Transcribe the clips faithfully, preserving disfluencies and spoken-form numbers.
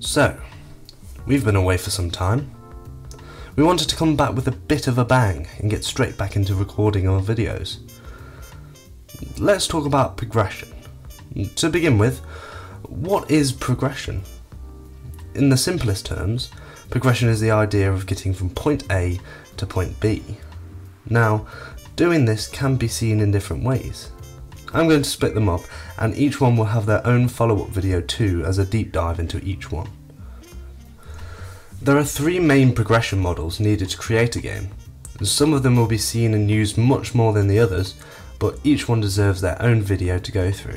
So, we've been away for some time. We wanted to come back with a bit of a bang and get straight back into recording our videos. Let's talk about progression. To begin with, what is progression? In the simplest terms, progression is the idea of getting from point A to point B. Now, doing this can be seen in different ways. I'm going to split them up, and each one will have their own follow-up video too, as a deep dive into each one. There are three main progression models needed to create a game. Some of them will be seen and used much more than the others, but each one deserves their own video to go through.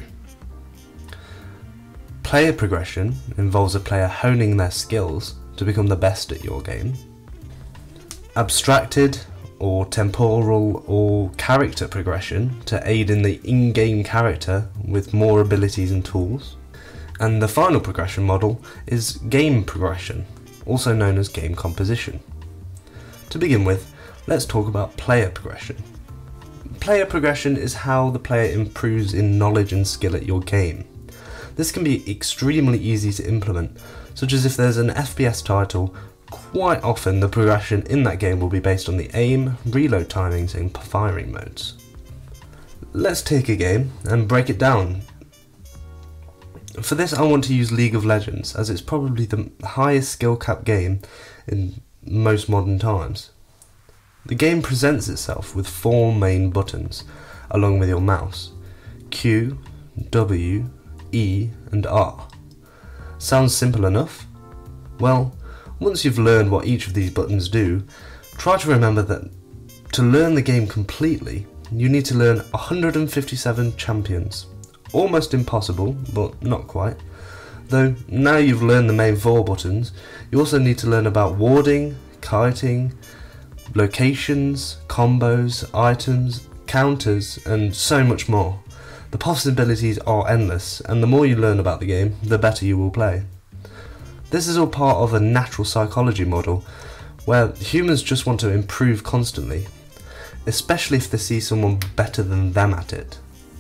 Player progression involves a player honing their skills to become the best at your game. Abstracted or temporal or character progression to aid in the in-game character with more abilities and tools. And the final progression model is game progression, also known as game composition. To begin with, let's talk about player progression. Player progression is how the player improves in knowledge and skill at your game. This can be extremely easy to implement, such as if there's an F P S title. Quite often the progression in that game will be based on the aim, reload timings and firing modes. Let's take a game and break it down. For this I want to use League of Legends, as it's probably the highest skill cap game in most modern times. The game presents itself with four main buttons along with your mouse: Q, W, E and R. Sounds simple enough? Well, once you've learned what each of these buttons do, try to remember that to learn the game completely, you need to learn one hundred fifty-seven champions. Almost impossible, but not quite. Though now you've learned the main four buttons, you also need to learn about warding, kiting, locations, combos, items, counters, and so much more. The possibilities are endless, and the more you learn about the game, the better you will play. This is all part of a natural psychology model, where humans just want to improve constantly, especially if they see someone better than them at it.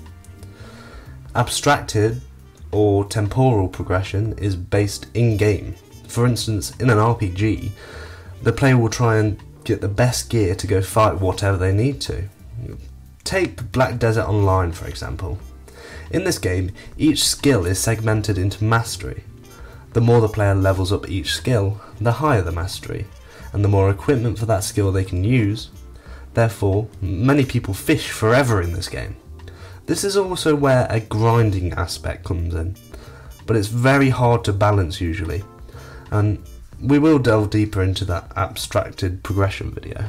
Abstracted or temporal progression is based in-game. For instance, in an R P G, the player will try and get the best gear to go fight whatever they need to. Take Black Desert Online for example. In this game, each skill is segmented into mastery. The more the player levels up each skill, the higher the mastery, and the more equipment for that skill they can use. Therefore, many people fish forever in this game. This is also where a grinding aspect comes in, but it's very hard to balance usually, and we will delve deeper into that abstracted progression video.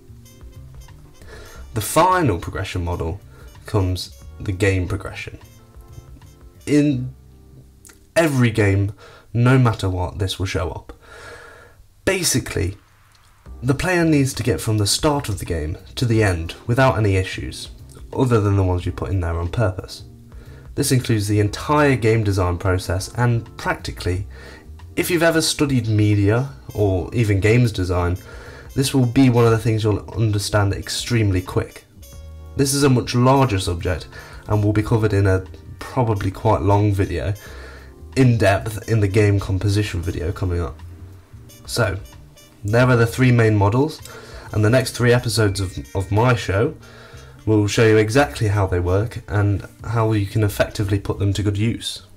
The final progression model comes the game progression. In every game, no matter what, this will show up. Basically, the player needs to get from the start of the game to the end without any issues, other than the ones you put in there on purpose. This includes the entire game design process, and practically, if you've ever studied media or even games design, this will be one of the things you'll understand extremely quick. This is a much larger subject and will be covered in a probably quite long video, in depth in the game composition video coming up. So, there are the three main models, and the next three episodes of, of my show will show you exactly how they work and how you can effectively put them to good use.